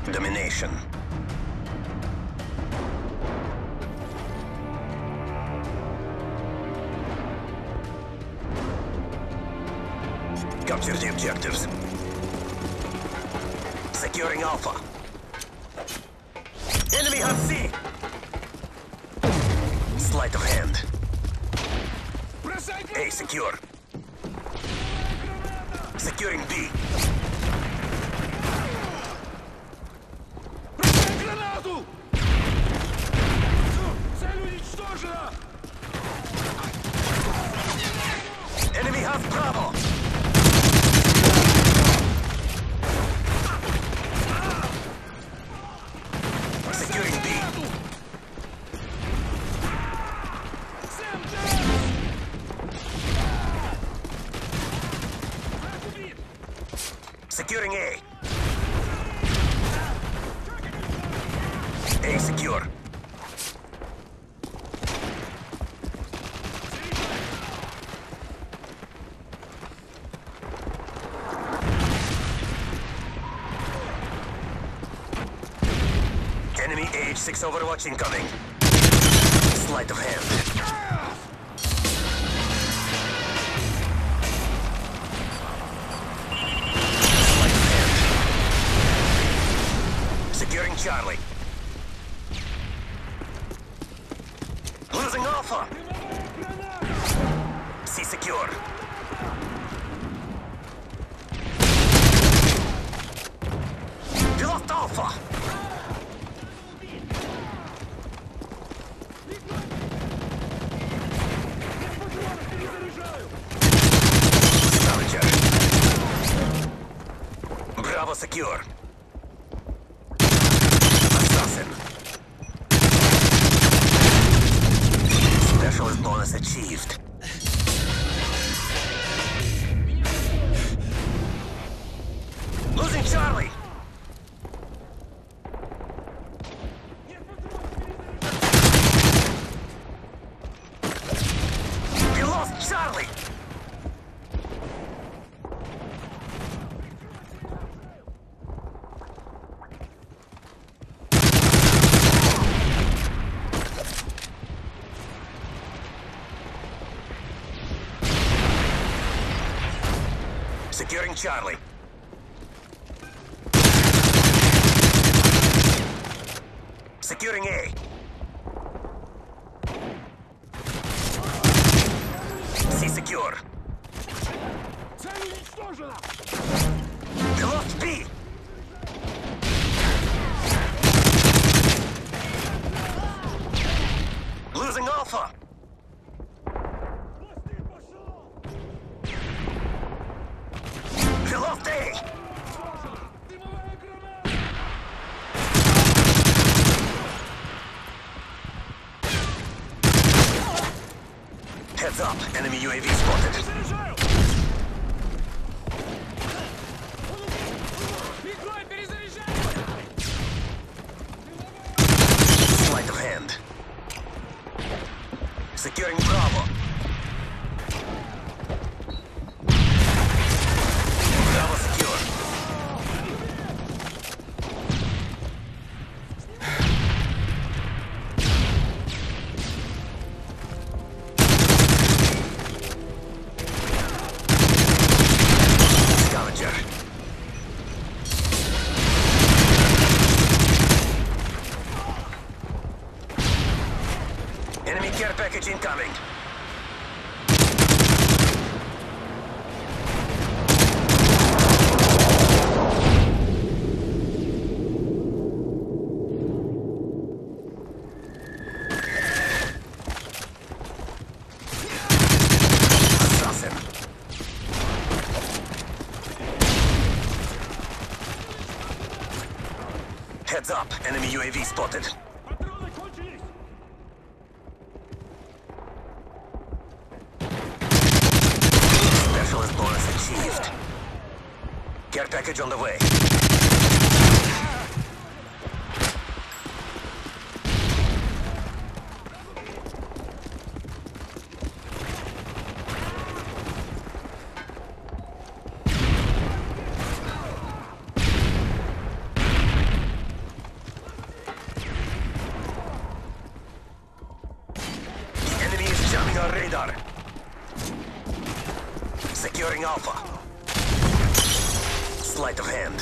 Domination. Capture the objectives. Securing Alpha. Enemy has C. Sleight of hand. A secure. Securing B. Гранату! Цель уничтожена! Enemy has Bravo. Securing B. Securing A. A secure. Enemy AH-6 Overwatch incoming. Sleight of hand. Sleight of hand. Securing Charlie. Losing Alpha. C secure. We lost Alpha. Scavenger. Bravo secure. Assassin. Specialist bonus achieved. Losing Charlie. We lost Charlie. Securing Charlie. Securing A. C secure. Цель уничтожена! We lost B. Losing Alpha. We lost A. Дымовая граната! Heads up, enemy UAV spotted. Заряжаю! Бегой, перезаряжаю! Sleight of hand. Securing Bravo. Bravo secure. Scavenger. Enemy care package incoming. Assassin. Heads up, enemy UAV spotted. Патроны кончились! Specialist bonus achieved. Care package on the way. radar. Securing Alpha. Sleight of hand.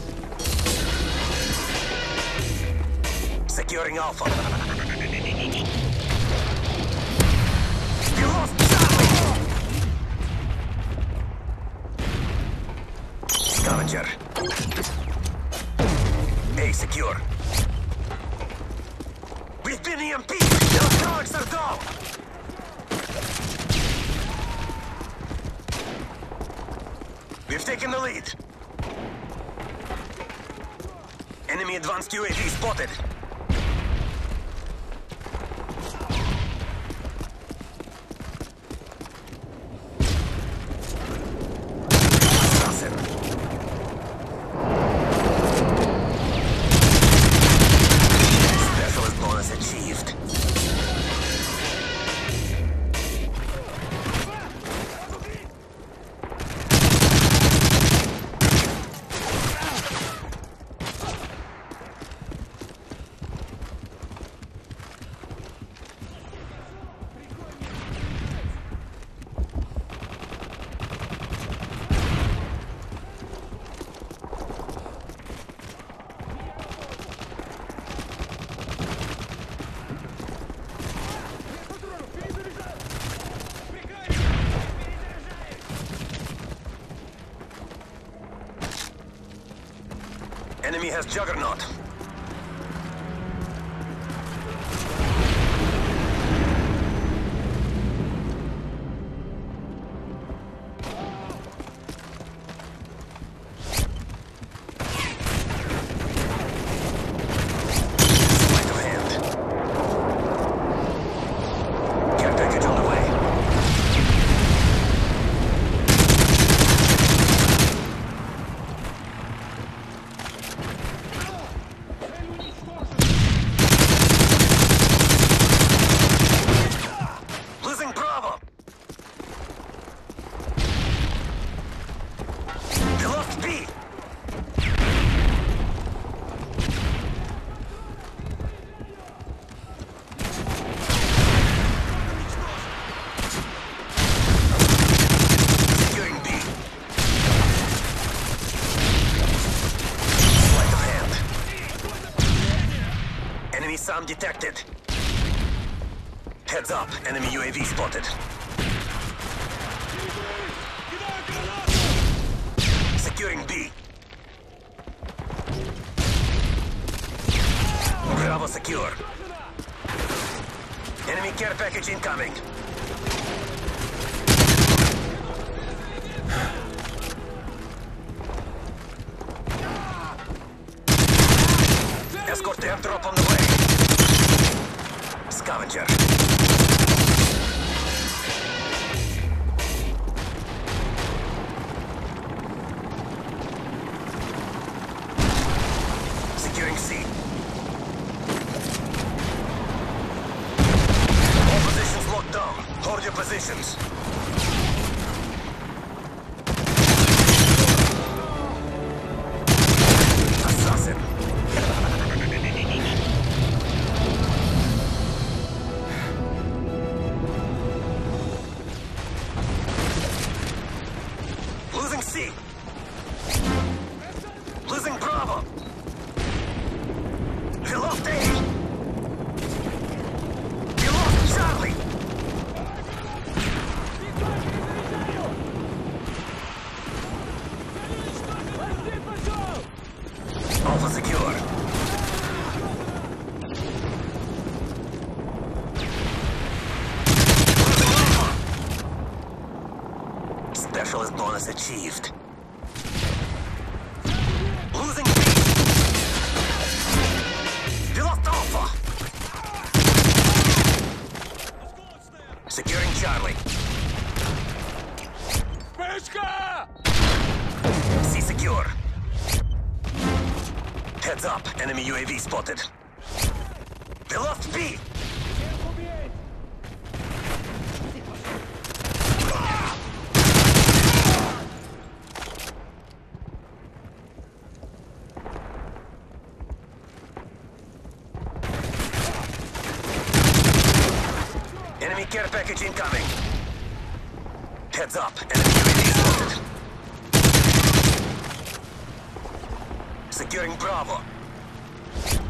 Securing Alpha. You lost Charlie! Scavenger. A secure. We've been EMP! Electronics are down! We've taken the lead. Enemy advanced UAV spotted. Assassin. Specialist bonus achieved. Enemy has Juggernaut. Sleight of hand. Care package on the way. Losing Bravo. We lost B. Securing B. Sleight of hand. Enemy SAM detected. Heads up, enemy UAV spotted. Securing B. Bravo secure. Enemy care package incoming. Escort airdrop on the way. Scavenger. Securing C. All positions locked down. Hold your positions. Assassin. Losing C. Losing Bravo. We lost A. We lost Charlie. Alpha secure. Losing Alpha. Specialist bonus achieved. Losing B. We lost Alpha. Securing Charlie. Пешка! C secure. Heads up, enemy UAV spotted. We lost B. Enemy care package incoming. Heads up, enemy UAV spotted. Securing Bravo.